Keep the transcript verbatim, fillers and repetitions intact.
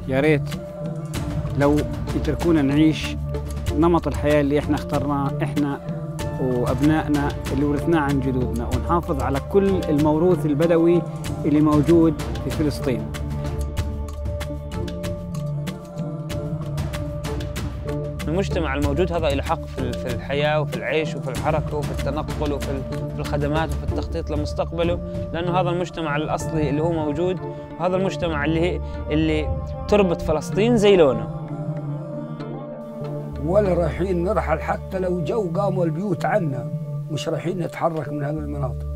يا ريت لو يتركونا نعيش نمط الحياة اللي احنا اخترناه احنا وابنائنا اللي ورثناه عن جدودنا، ونحافظ على كل الموروث البدوي اللي موجود في فلسطين. المجتمع الموجود هذا له حق في الحياة وفي العيش وفي الحركة وفي التنقل وفي الخدمات وفي التخطيط لمستقبله، لأنه هذا المجتمع الأصلي اللي هو موجود، وهذا المجتمع اللي اللي تربط فلسطين زي لونه. ولا رايحين نرحل حتى لو جو قاموا البيوت عنا، مش رايحين نتحرك من هذه المناطق.